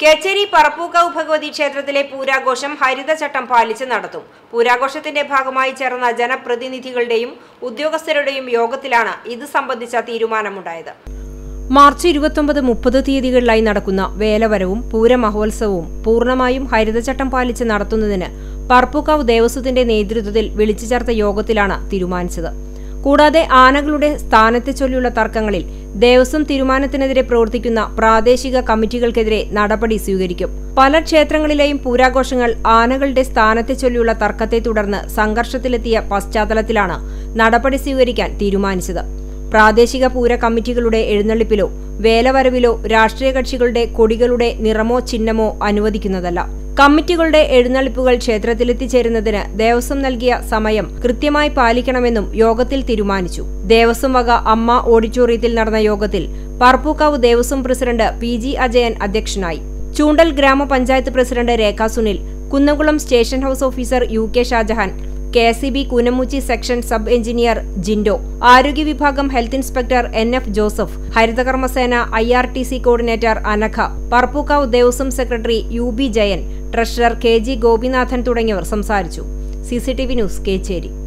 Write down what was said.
കേച്ചേരി പറപ്പൂക്കാവ് ഭഗവതി ക്ഷേത്രത്തിലെ പൂരാഘോഷം ഹരിതചട്ടം പാലിച്ച് നടത്തും. പൂരാഘോഷത്തിന്റെ ഭാഗമായി ചേർന്ന ജനപ്രതിനിധികളുടെയും ഉദ്യോഗസ്ഥരുടെയും യോഗത്തിലാണ് ഇത് സംബന്ധിച്ച തീരുമാനമുണ്ടായത്. മാർച്ച് 29-30 തീയതികളിലായി നടക്കുന്ന വേലവരവും പൂരമഹോത്സവവും പൂർണ്ണമായും ഹരിതചട്ടം പാലിച്ച് നടത്തുന്നതിന് പറപ്പൂക്കാവ് ദേവസ്വത്തിന്റെ നേതൃത്വത്തിൽ വിളിച്ചു ചേർത്ത യോഗത്തിലാണ് തീരുമാനിച്ചത്. കൂടാതെ ആനകളുടെ സ്ഥാനത്തെ ചൊല്ലിയുള്ള തർക്കങ്ങളിൽ ദേവസ്വം തീരുമാനത്തിനെതിരെ പ്രവർത്തിക്കുന്ന പ്രാദേശിക കമ്മിറ്റികൾക്കെതിരെ നടപടി സ്വീകരിക്കും. പല ക്ഷേത്രങ്ങളിലെയും പൂരാഘോഷങ്ങൾ ആനകളുടെ സ്ഥാനത്തെ ചൊല്ലിയുള്ള തർക്കത്തെ തുടർന്ന് സംഘർഷത്തിലെത്തിയ പശ്ചാത്തലത്തിലാണ് നടപടി സ്വീകരിക്കാൻ തീരുമാനിച്ചത്. പ്രാദേശിക പൂര കമ്മിറ്റികളുടെ എഴുന്നള്ളിപ്പിലോ വേലവരവിലോ രാഷ്ട്രീയ കക്ഷികളുടെ കൊടികളുടെ നിറമോ ചിഹ്നമോ അനുവദിക്കുന്നതല്ല. കമ്മിറ്റികളുടെ എഴുന്നള്ളിപ്പുകൾ ക്ഷേത്രത്തിലെത്തിച്ചേരുന്നതിന് ദേവസ്വം നൽകിയ സമയം കൃത്യമായി പാലിക്കണമെന്നും യോഗത്തിൽ തീരുമാനിച്ചു. ദേവസ്വം വക അമ്മ ഓഡിറ്റോറിയത്തിൽ നടന്ന യോഗത്തിൽ പറപ്പൂക്കാവ് ദേവസ്വം പ്രസിഡന്റ് PG അജയൻ അധ്യക്ഷനായി. Choondal Gramapanchayat president Rekha Sunil, Kunnamkulam station house officer UK Shajahan, KSEB Koonamuchi section sub engineer Jindo, ആരോഗ്യ വിഭാഗം health inspector NF Joseph, Harithakarmasena IRTC coordinator Anagha, Parappukkavu Devaswom secretary UB Jayan, treasurer KG Gopinathan തുടങ്ങിയവർ സംസാരിച്ചു. CCTV news, Kecheri.